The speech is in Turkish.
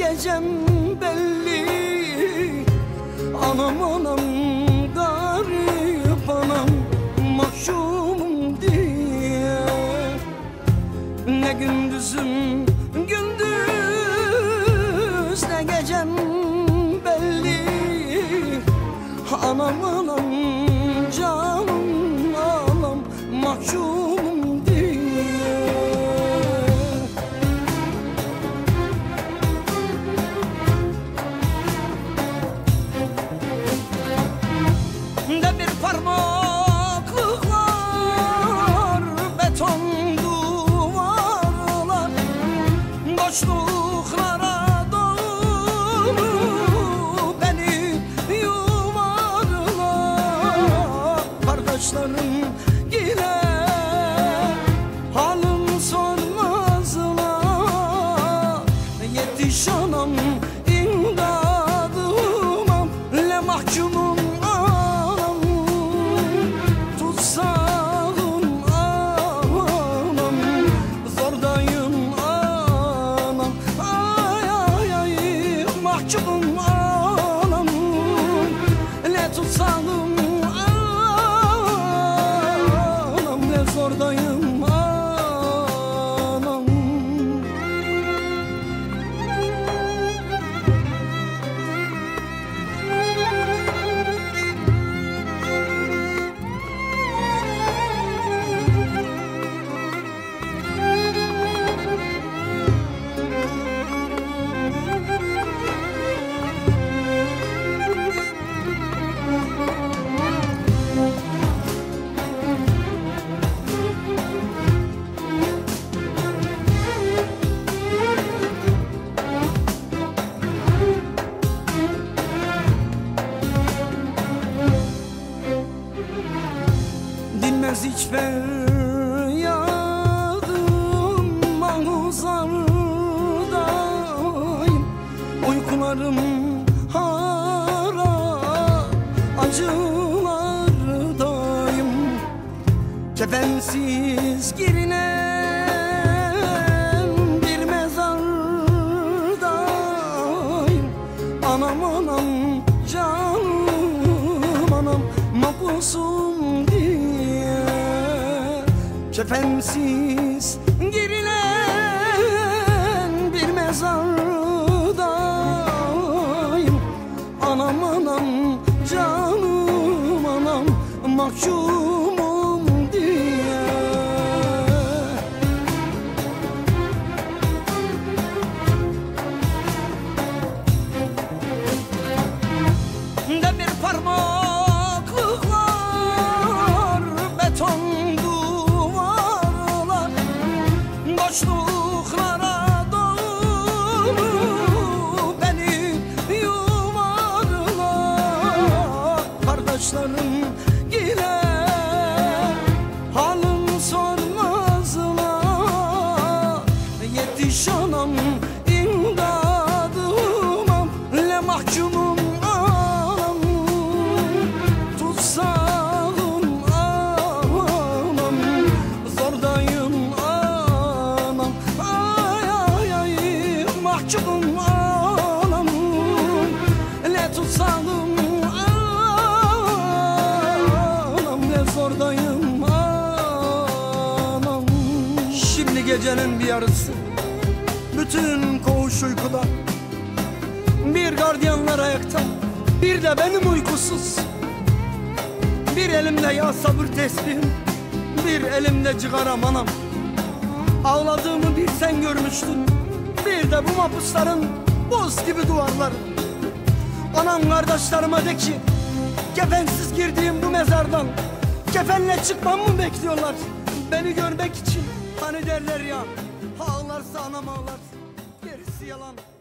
gecem belli. Anam anam garip anam, mahkumum diye. Ne gündüzüm gündüz, ne gecem belli. Anam anam canım anam, mahkumum diye. De bir parmaklık var, beton duvarlar, boşluklara dolu beni yuvarlar. Kardeşlerim yine halim sormazlar. Yetiş anam imdadıma, le mahkumum anam, tutsağım anam, zordayım anam. Ay ay ay mahkumum anam, le tutsağım anam, le zordayım anam. Dinmez hiç feryadım, mahzardayım. Uykularım harap, acılardayım. Kefensiz girinen bir mezardayım. Anam anam canım anam, mahpusum diye. Kefensiz girilen bir mezardayım. Anam anam canım anam, mahkumum diye. De bir parmaklık var, beton duvarlar, boşluklara dolu beni yuvarlar. Kardeşlerim yine halim sormazlar. Yetiş anam imdadıma, le mahkumum anam, tutsağım anam, zordayım anam. Ay ay ay mahkumum anam, le tutsağım anam, le zordayım anam. Şimdi gecenin bir yarısı, bütün koğuş uykuda, bir gardiyanlar ayakta, bir de benim uykusuz. Bir elimde ya sabır tesbihim, bir elimde cigaram anam. Ağladığımı bir sen görmüştün, bir de bu mahpusların buz gibi duvarları. Anam kardeşlerime de ki, kefensiz girdiğim bu mezardan kefenle çıkmam mı bekliyorlar? Beni görmek için, hani derler ya, ağlarsa anam ağlar, gerisi yalan.